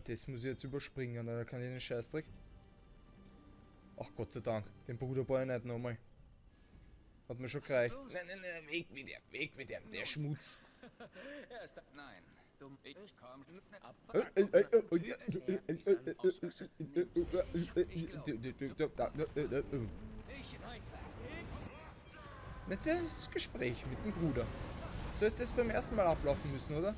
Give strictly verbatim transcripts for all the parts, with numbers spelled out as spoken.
das muss ich jetzt überspringen, da kann ich den Scheißdreck. Ach Gott sei Dank, den Bruder brauche ich nicht nochmal. Hat mir schon gereicht. Nein, nein, nein, weg mit dem, weg mit dem, der Schmutz. Nein, dumm, ich komm ab. Nettes Gespräch mit dem Bruder. Sollte es beim ersten Mal ablaufen müssen, oder?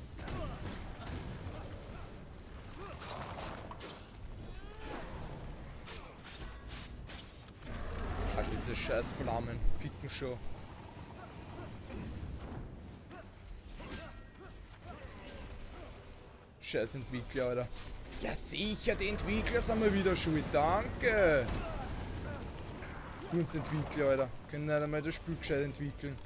Ah, diese scheiß Flammen, ficken schon. Scheiß Entwickler, Alter. Ja sicher, die Entwickler sind wir wieder schuld, danke! Uns Entwickler, Alter. Können nicht einmal das Spiel gescheit entwickeln.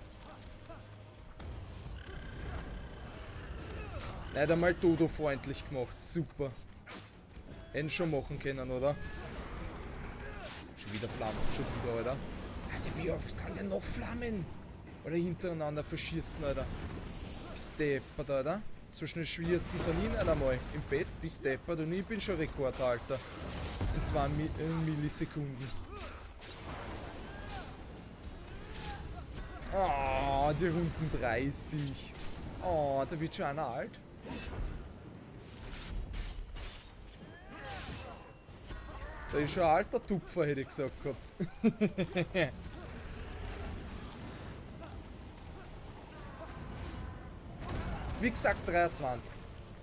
Nicht einmal Dodo-freundlich gemacht, super. Hätten schon machen können, oder? Schon wieder Flammen, schon wieder, Alter. Alter, wie oft kann der noch Flammen? Oder hintereinander verschießen, Alter. Bist deppert, Alter. So schnell schießt sich dann nicht einmal im Bett, bist deppert und ich bin schon Rekordhalter. In zwei Mi äh, Millisekunden. Oh, die Runden dreißig. Oh, da wird schon einer alt. Da ist schon ein alter Tupfer, hätte ich gesagt gehabt. Wie gesagt, dreiundzwanzig.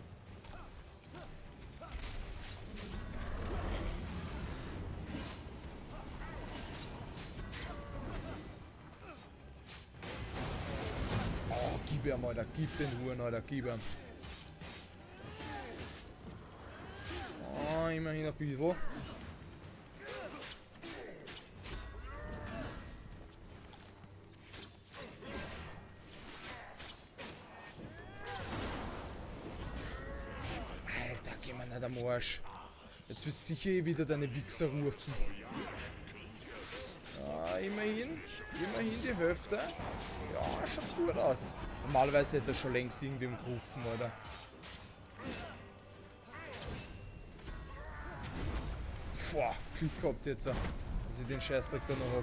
Oh, gib ihm, Alter, gib den Huren, Alter, gib ihm. Oh, immerhin ein bisschen. Alter, geh mir nicht am Arsch. Jetzt wirst du sicher eh wieder deine Wichser rufen. Ah, immerhin. Immerhin die Hälfte. Ja, schaut gut aus. Normalerweise hätte er schon längst irgendwem gerufen, oder? Boah, Glück gehabt jetzt, dass ich den Scheißdreck da noch hab.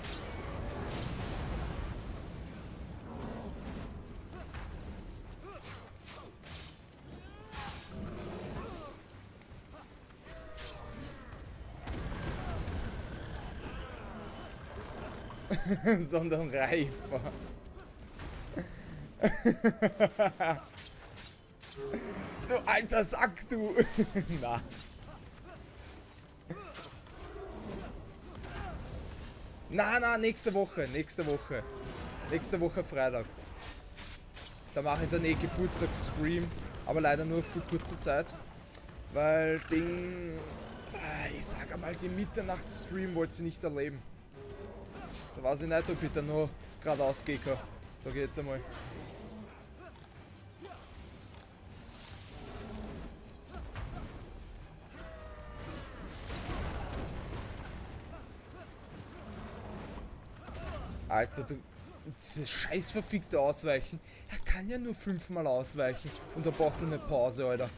Sondern reifer. Du alter Sack, du! Na. Na, na, nächste Woche, nächste Woche. Nächste Woche Freitag. Da mache ich dann eh Geburtstagsstream, aber leider nur für kurze Zeit. Weil Ding... Ich sag einmal, den Mitternachtsstream wollte sie nicht erleben. Da weiß ich nicht, ob ich da noch geradeaus gehen kann. Sag ich jetzt einmal. Alter, du... Dieses scheiß verfickte Ausweichen. Er kann ja nur fünfmal ausweichen. Und da braucht er eine Pause, Alter.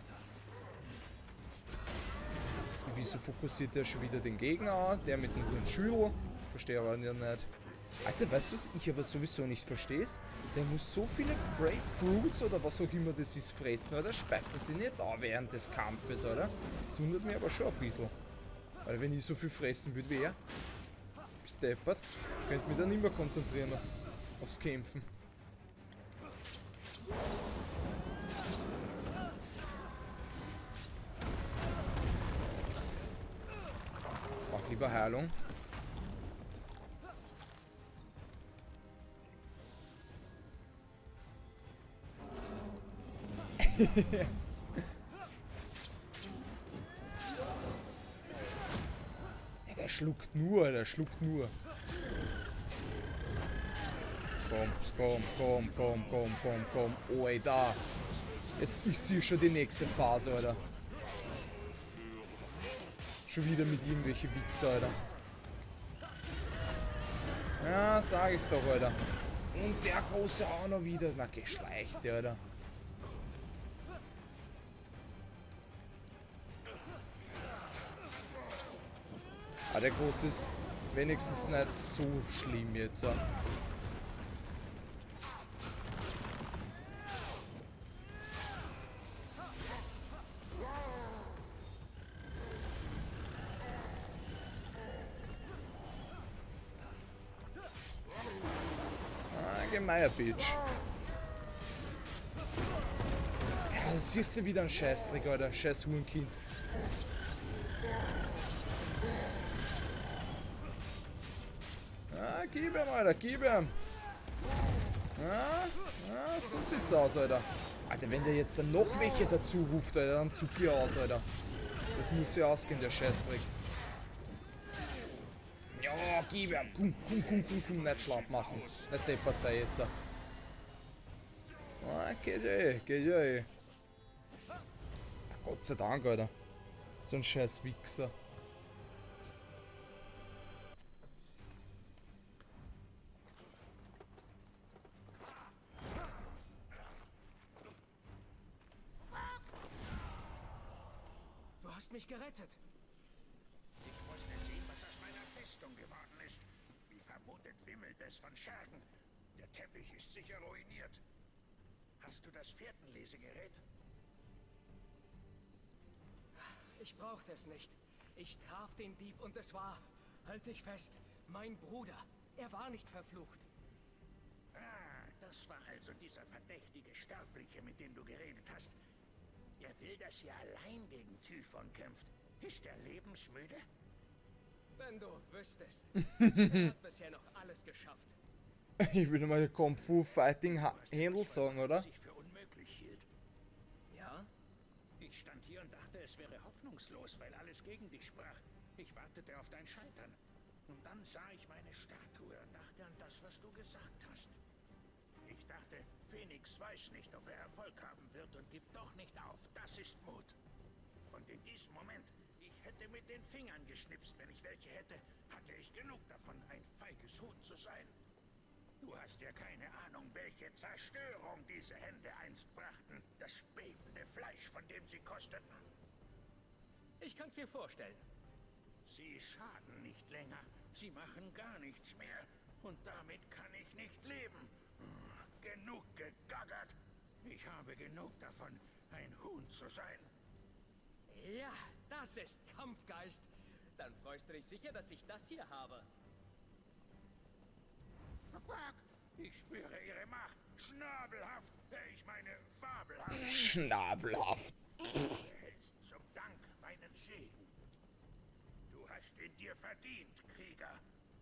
Wieso fokussiert er schon wieder den Gegner an? Der mit dem grünen Schüler. Verstehe aber nicht. Alter, weißt du, was ich aber sowieso nicht verstehe? Der muss so viele Grapefruits oder was auch immer das ist fressen, oder? Speibt er sich nicht an während des Kampfes, oder? Das wundert mich aber schon ein bisschen. Weil wenn ich so viel fressen würde wie er, steppert, könnte mich dann nicht mehr konzentrieren aufs Kämpfen. Mach lieber Heilung. Der schluckt nur, der schluckt nur. Komm, komm, komm, komm, komm, komm, komm. Oh, ey, da. Jetzt ist sie schon die nächste Phase, Alter. Schon wieder mit irgendwelchen Wichser, Alter. Ja, sag ich's doch, Alter. Und der große auch noch wieder. Na, geschleicht, Alter. Ah, der große ist wenigstens nicht so schlimm jetzt. Ah, Gemeier Bitch. Ja, das siehst du wieder ein Scheißdreck, Alter. Scheiß Hurenkind. Ah, gib ihm, Alter, gib ihm. Ah, ah, so sieht's aus, Alter. Alter, wenn der jetzt dann noch welche dazu ruft, Alter, dann zuck ich aus, Alter. Das muss ja ausgehen, der Scheißdreck. Ja, gib ihm. Komm, komm, komm, komm, komm, nicht schlapp machen. Nicht deppert sein jetzt. Ah, geht ja eh, geht ja eh. Gott sei Dank, Alter. So ein scheiß Wichser. Du hast mich gerettet. Ich musste sehen, was aus meiner Festung geworden ist. Wie vermutet wimmelt es von Schergen. Der Teppich ist sicher ruiniert. Hast du das Fährtenlesegerät? Ich brauchte es nicht. Ich traf den Dieb und es war, halt dich fest, mein Bruder. Er war nicht verflucht. Ah, das war also dieser verdächtige Sterbliche, mit dem du geredet hast. Er will, dass ihr allein gegen Typhon kämpft. Ist er lebensmüde? Wenn du wüsstest. Er hat bisher noch alles geschafft. Ich würde mal Kung Fu Fighting Handle sagen, oder? Was ich für unmöglich hielt. Ja? Ich stand hier und dachte, es wäre hoffnungslos, weil alles gegen dich sprach. Ich wartete auf dein Scheitern. Und dann sah ich meine Statue und dachte an das, was du gesagt hast. Ich dachte, Phoenix weiß nicht, ob er Erfolg haben wird und gibt doch nicht auf. Das ist Mut. Und in diesem Moment, ich hätte mit den Fingern geschnipst, wenn ich welche hätte, hatte ich genug davon, ein feiges Huhn zu sein. Du hast ja keine Ahnung, welche Zerstörung diese Hände einst brachten. Das bebende Fleisch, von dem sie kosteten. Ich kann's mir vorstellen. Sie schaden nicht länger. Sie machen gar nichts mehr. Und damit kann ich nicht leben. Genug gegaggert. Ich habe genug davon, ein Huhn zu sein. Ja, das ist Kampfgeist. Dann freust du dich sicher, dass ich das hier habe. Ich spüre ihre Macht. Schnabelhaft. Ich meine, fabelhaft. Schnabelhaft. Du erhältst zum Dank meinen Segen. Du hast ihn dir verdient, Krieger.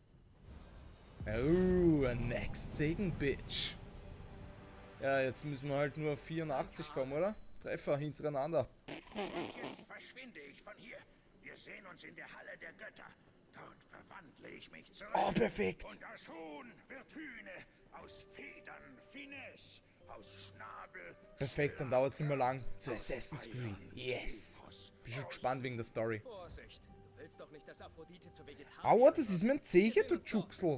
Oh, a next Segen, Bitch. Ja, jetzt müssen wir halt nur auf vierundachtzig kommen, oder? Treffer hintereinander. Jetzt verschwinde ich von hier. Wir sehen uns in der Halle der Götter. Dort verwandle ich mich zurück. Oh, perfekt. Und das Huhn wird Hühne. Aus Federn, Finesse. Aus Schnabel. Perfekt, dann dauert es nicht mehr lang. Zu Assassin's Creed. Yes. Bin schon gespannt wegen der Story. Vorsicht, du willst doch nicht, dass Aphrodite zu Vegetarier Aua, das ist mein Zeche, Wir du sehen uns dort. Juxel.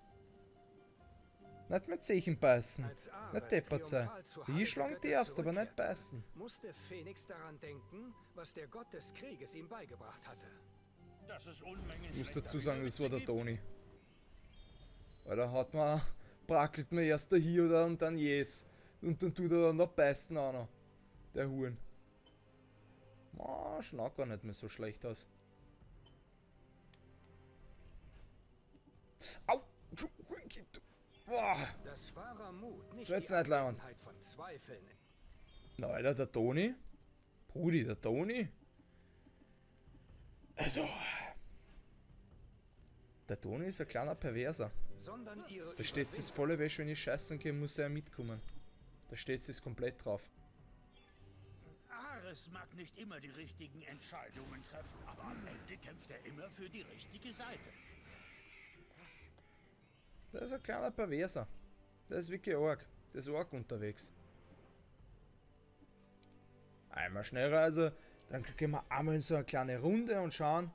Nicht mit Zechen beißen. Als Ares Nicht deppert sein. triumphal zur Die Halle schlagen der Götter darfst, aber nicht zurückkehrte, beißen. musste Phoenix daran denken, was der Gott des Krieges ihm beigebracht hatte. Das ist Unmengen Ich muss schlechter, dazu wie sagen, der das war der Witze Toni. Weil da hat man, brackelt man erst der hier oder und dann yes. Und dann tut er dann noch beißen auch noch. Der Huren. Ma, schaut gar nicht mehr so schlecht aus. Au! Du Hurenkind, du. Boah! Das wahrer Mut, nicht So jetzt die nicht, Leon. Abwesenheit von Zweifeln. Na, Alter, der Toni? Brudi, der Toni? Also. Der Toni ist ein kleiner Perverser. Sondern ihre Da steht es volle Wäsche, wenn ich scheißen gehe, muss er mitkommen. Da steht es komplett drauf. Ares mag nicht immer die richtigen Entscheidungen treffen, aber am Ende kämpft er immer für die richtige Seite. Der ist ein kleiner Perverser. Der ist wirklich arg. Der ist arg unterwegs. Einmal Schnellreise, dann gehen wir einmal in so eine kleine Runde und schauen.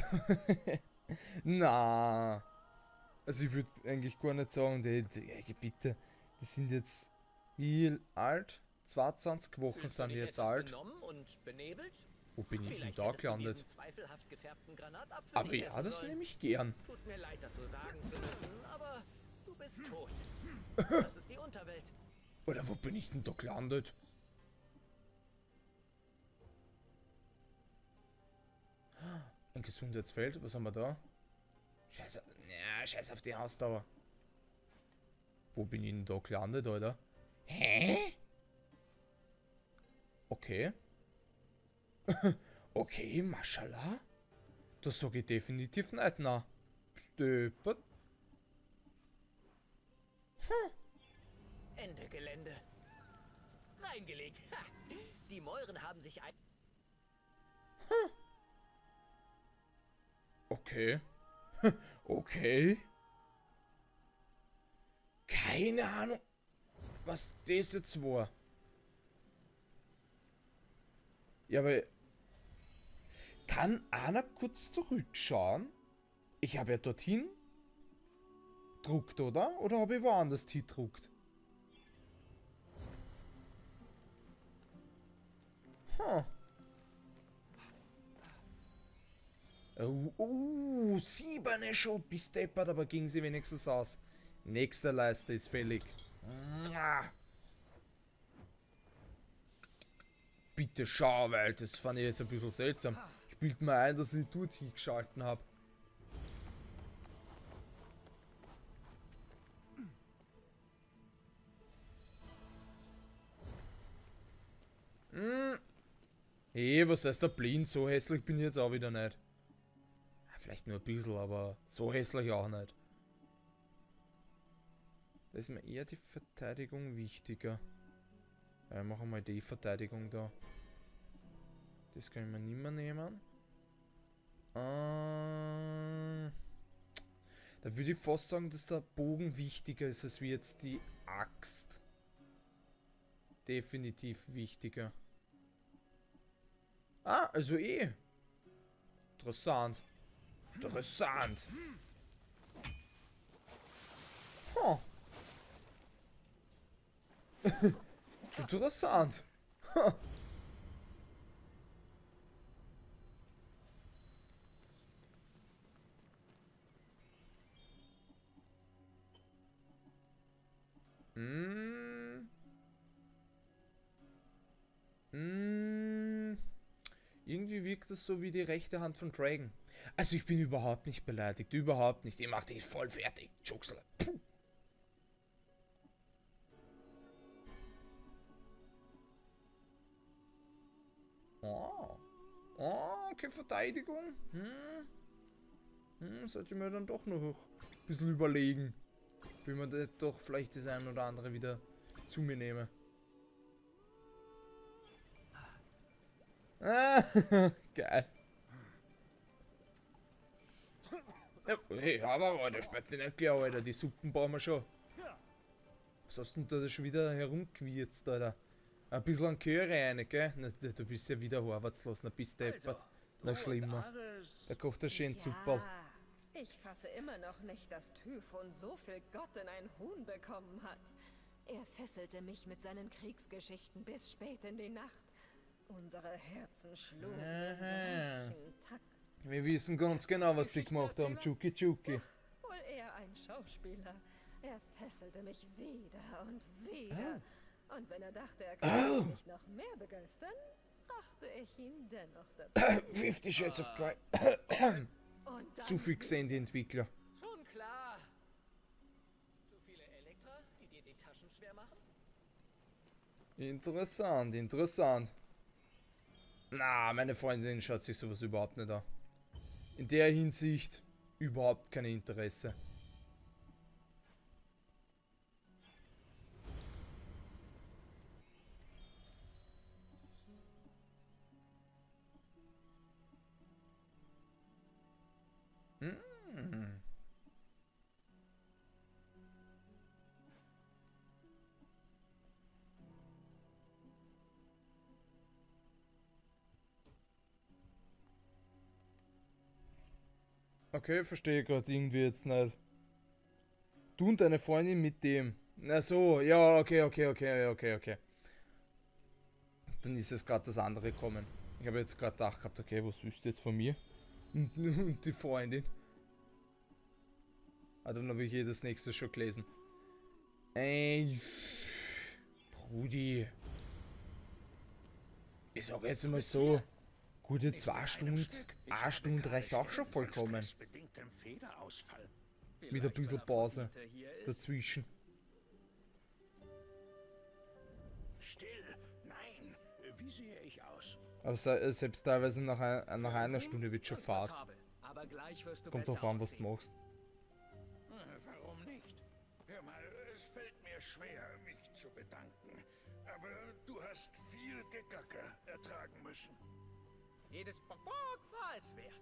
Na. Also ich würde eigentlich gar nicht sagen, die, die, bitte, die sind jetzt wie alt? zweiundzwanzig Wochen Fühlst du sind die dich jetzt etwas alt. benommen und benebelt? Wo bin ich denn Vielleicht da hättest du gelandet? diesen zweifelhaft gefärbten Granatapfel Aber nicht ja, essen das sollen. nehme ich gern. Tut mir leid, das so sagen zu müssen, aber du bist tot. Das ist die Unterwelt. Oder wo bin ich denn da gelandet? Ein Gesundheitsfeld, was haben wir da? Scheiße, ja, scheiß auf die Ausdauer. Wo bin ich denn da gelandet, Alter? Hä? Okay. Okay, Maschallah. Das sag ich definitiv nicht, na. Stöpert. Hm. Ende Gelände. Reingelegt. Ha. Die Mäuren haben sich ein... Hm. Okay. Okay. Keine Ahnung, was das jetzt war. Ja, aber... Kann einer kurz zurückschauen? Ich habe ja dorthin druckt, oder? Oder habe ich woanders hingedruckt? Huh. Oh, oh, siebene schon, bis deppert, aber ging sie wenigstens aus. Nächste Leiste ist fällig. Bitte schau, weil das fand ich jetzt ein bisschen seltsam. Ich bild mir ein, dass ich dort hingeschalten habe. Hm. Hey, was heißt der blind? So hässlich bin ich jetzt auch wieder nicht. Vielleicht nur ein bisschen, aber so hässlich auch nicht. Da ist mir eher die Verteidigung wichtiger. Ja, machen wir mal die Verteidigung da. Das kann ich mir nicht mehr nehmen. Ähm, da würde ich fast sagen, dass der Bogen wichtiger ist als wie jetzt die Axt. Definitiv wichtiger. Ah, also eh. Interessant. Interessant. Huh. Interessant. Huh. Mm. Mm. Irgendwie wirkt das so wie die rechte Hand von Dragon. Also ich bin überhaupt nicht beleidigt, überhaupt nicht. Ich mach dich voll fertig, Juxel. Oh. Oh, okay, Verteidigung. Hm. Hm, sollte ich mir dann doch noch ein bisschen überlegen. Wie man das doch vielleicht das ein oder andere wieder zu mir nehme. Ah, geil. Ja, hey, aber der spät nicht klar, Alter. Die Suppen brauchen wir schon. Was hast denn da schon wieder herumgewirzt, Alter? Ein bisschen an Köre rein, gell? Na, du bist ja wieder arbeitslos, na bist du deppert. Na schlimmer. Da kocht er schön Super. Ich fasse immer noch nicht, dass Typhon so viel Gott in ein Huhn bekommen hat. Er fesselte mich mit seinen Kriegsgeschichten bis spät in die Nacht. Unsere Herzen schlugen im gleichen Takt. Wir wissen ganz genau, was die gemacht haben, Chuki Chuki. Wohl eher ein Schauspieler. Er fesselte mich wieder und wieder. Oh. Und wenn er dachte, er könnte oh. mich nicht noch mehr begeistern, brachte ich ihn dennoch dazu. Fifty Shades of Grey. Zu viel gesehen, die Entwickler. Schon klar. Zu viele Elektra, die dir die Taschen schwer machen? Interessant, interessant. Na, meine Freundin schaut sich sowas überhaupt nicht an. In der Hinsicht überhaupt kein Interesse. Hm. Okay, verstehe gerade irgendwie jetzt nicht. Du und deine Freundin mit dem. Na so, ja, okay, okay, okay, okay, okay. Dann ist es gerade das andere kommen. Ich habe jetzt gerade gedacht gehabt, okay, was willst du jetzt von mir? Und, und die Freundin. Ah, dann habe ich eh das nächste schon gelesen. Ey, Brudi. Ich sag jetzt mal so, gute zwei Stunden, eine Stunde reicht auch schon vollkommen. Mit ein bisschen Pause dazwischen. Still, nein, wie sehe ich aus? Aber se selbst teilweise nach, ein, nach einer Stunde wird schon Fahrt. Aber gleich wirst du Kommt besser drauf an, was du aussehen. machst. Warum nicht? Hör mal, es fällt mir schwer, mich zu bedanken. Aber du hast viel Gegacker ertragen müssen. Jedes Bock war es wert.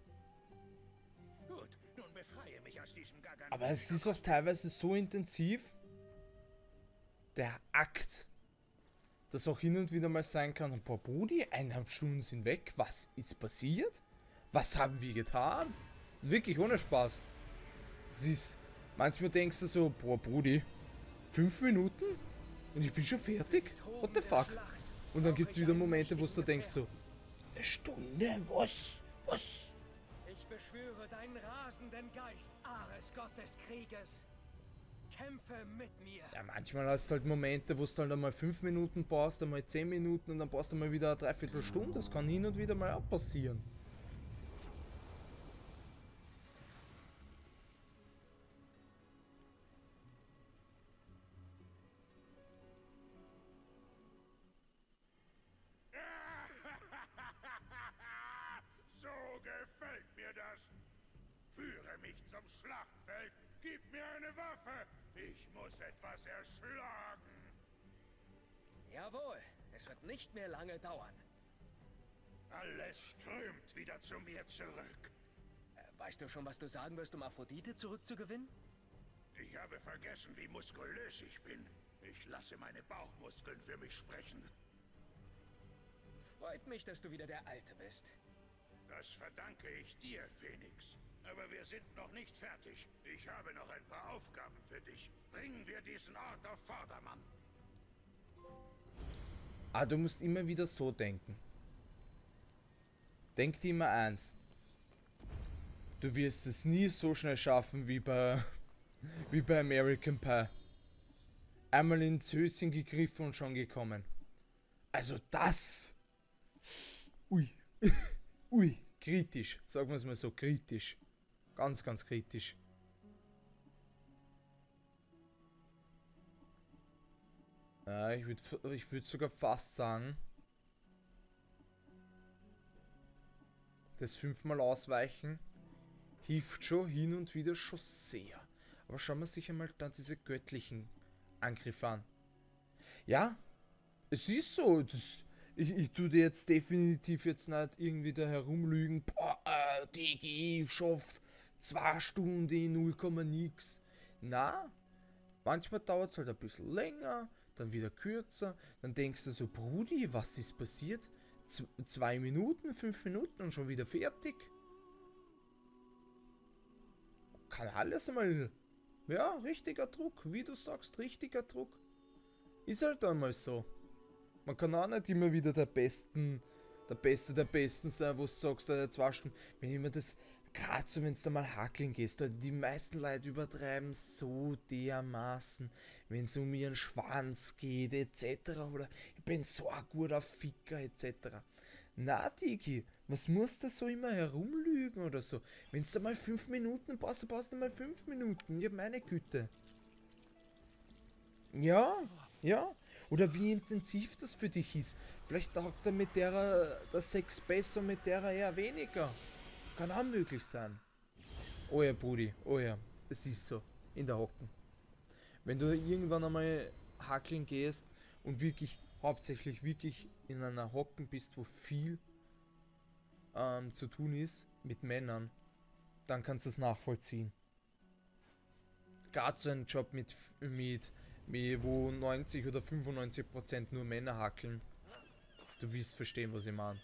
Gut, nun befreie mich aus diesem Gaggern. Aber es ist auch teilweise so intensiv, der Akt, dass auch hin und wieder mal sein kann, boah Brudi, eineinhalb Stunden sind weg, was ist passiert? Was haben wir getan? Wirklich ohne Spaß. Es ist, manchmal denkst du so, boah Brudi, fünf Minuten und ich bin schon fertig? What the fuck? Und dann gibt es wieder Momente, wo du denkst so, eine Stunde? Was? Was? Ich beschwöre deinen rasenden Geist, Ares, Gott des Krieges. Kämpfe mit mir. Ja, manchmal hast du halt Momente, wo du halt einmal fünf Minuten brauchst, einmal zehn Minuten und dann brauchst du mal wieder eine Dreiviertelstunde. Das kann hin und wieder mal auch passieren. So gefällt mir das. Führe mich zum Schlachtfeld. Gib mir eine Waffe. Ich muss etwas erschlagen. Jawohl, es wird nicht mehr lange dauern. Alles strömt wieder zu mir zurück. Äh, weißt du schon, was du sagen wirst, um Aphrodite zurückzugewinnen? Ich habe vergessen, wie muskulös ich bin. Ich lasse meine Bauchmuskeln für mich sprechen. Freut mich, dass du wieder der Alte bist. Das verdanke ich dir, Phoenix. Aber wir sind noch nicht fertig. Ich habe noch ein paar Aufgaben für dich. Bringen wir diesen Ort auf Vordermann. Ah, du musst immer wieder so denken. Denk dir immer eins. Du wirst es nie so schnell schaffen wie bei, wie bei American Pie. Einmal ins Höschen gegriffen und schon gekommen. Also das... Ui. Ui, kritisch. Sagen wir es mal so, kritisch. Ganz, ganz kritisch. Ja, ich würde ich würd sogar fast sagen, das fünfmal ausweichen hilft schon hin und wieder schon sehr. Aber schauen wir sich einmal dann diese göttlichen Angriffe an. Ja, es ist so. Das, ich, ich tue dir jetzt definitiv jetzt nicht irgendwie da herumlügen. Boah, äh, Digi, ich schaff zwei Stunden, null Komma nix. Na, manchmal dauert es halt ein bisschen länger, dann wieder kürzer. Dann denkst du so, Brudi, was ist passiert? Z zwei Minuten, fünf Minuten und schon wieder fertig. Kann alles einmal. Ja, richtiger Druck, wie du sagst, richtiger Druck. Ist halt einmal so. Man kann auch nicht immer wieder der Besten, der Beste der Besten sein, wo du sagst, äh, zwei Stunden. Wenn ich mir das, gerade so, wenn du da mal hackeln gehst, die meisten Leute übertreiben so dermaßen, wenn es um ihren Schwanz geht, et cetera. Oder ich bin so ein guter Ficker, et cetera. Na, Digi, was musst du so immer herumlügen oder so? Wenn du da mal fünf Minuten brauchst, du brauchst du mal fünf Minuten. Ja, meine Güte. Ja, ja. Oder wie intensiv das für dich ist. Vielleicht taugt er mit der der Sex besser, mit der eher weniger. Kann auch möglich sein. Oh ja, Brudi, oh ja, es ist so. In der Hocken. Wenn du irgendwann einmal hackeln gehst und wirklich, hauptsächlich wirklich in einer Hocken bist, wo viel ähm, zu tun ist mit Männern, dann kannst du es nachvollziehen. Gerade so ein Job mit, mit, mit wo neunzig oder fünfundneunzig Prozent nur Männer hackeln. Du wirst verstehen, was ich meine.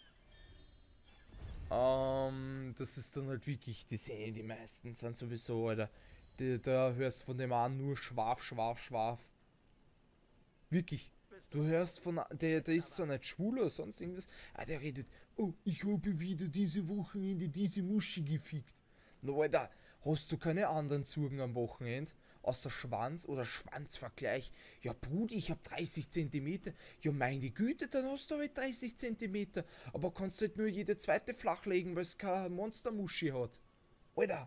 Ähm, das ist dann halt wirklich, die sehen die meisten sind sowieso, Alter. Die, da hörst du von dem an nur Schwaf, Schwaf, Schwaf. Wirklich. Du hörst von, a- der, der ist zwar nicht schwul oder sonst irgendwas, aber der redet, oh, ich habe wieder diese Wochenende diese Muschi gefickt. Na, Alter, hast du keine anderen Zungen am Wochenende? Außer Schwanz oder Schwanzvergleich. Ja, Brudi, ich hab dreißig Zentimeter. Ja, meine Güte, dann hast du halt dreißig Zentimeter. Aber kannst halt nur jede zweite flachlegen, weil es keine Monstermuschi hat. Alter.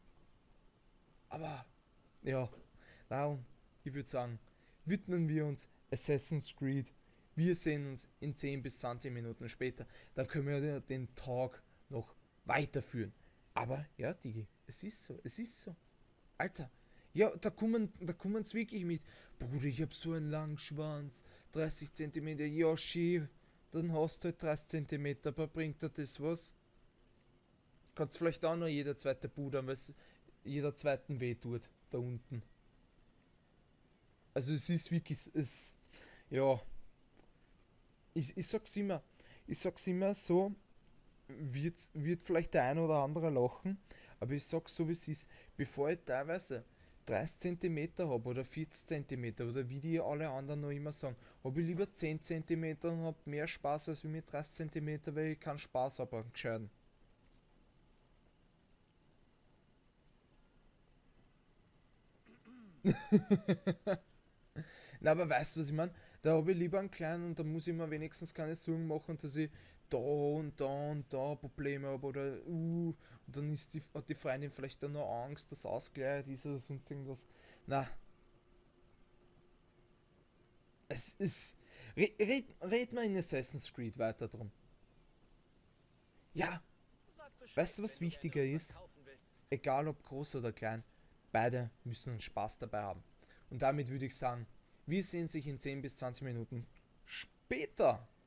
Aber, ja, darum, ich würde sagen, widmen wir uns Assassin's Creed. Wir sehen uns in zehn bis zwanzig Minuten später. Dann können wir den Talk noch weiterführen. Aber, ja, Digi, es ist so, es ist so. Alter, ja, da kommen, da kommen sie wirklich mit. Bruder, ich hab so einen langen Schwanz. dreißig Zentimeter, ja, schön. Dann hast du halt dreißig Zentimeter, aber bringt dir das was? Kannst vielleicht auch noch jeder zweite Bruder, weil es jeder zweiten weh tut, da unten. Also es ist wirklich, es, ja. Ich, ich sag's immer, ich sag's immer so, wird, wird vielleicht der ein oder andere lachen, aber ich sag's so wie es ist, bevor ich teilweise dreißig Zentimeter habe oder vierzig Zentimeter oder wie die alle anderen noch immer sagen, habe ich lieber zehn Zentimeter und habe mehr Spaß als mit dreißig Zentimeter, weil ich keinen Spaß habe am Gescheiten. Na, aber weißt du, was ich meine? Da habe ich lieber einen kleinen und da muss ich mir wenigstens keine Sorgen machen, dass ich da und da und da Probleme habe oder uh, und dann ist die, hat die Freundin vielleicht dann noch Angst, dass ausgleitet ist oder sonst irgendwas. Na. Es ist. Red, red, red mal in Assassin's Creed weiter drum. Ja. Weißt du, was wichtiger ist? Egal ob groß oder klein, beide müssen einen Spaß dabei haben. Und damit würde ich sagen, wir sehen sich in zehn bis zwanzig Minuten später.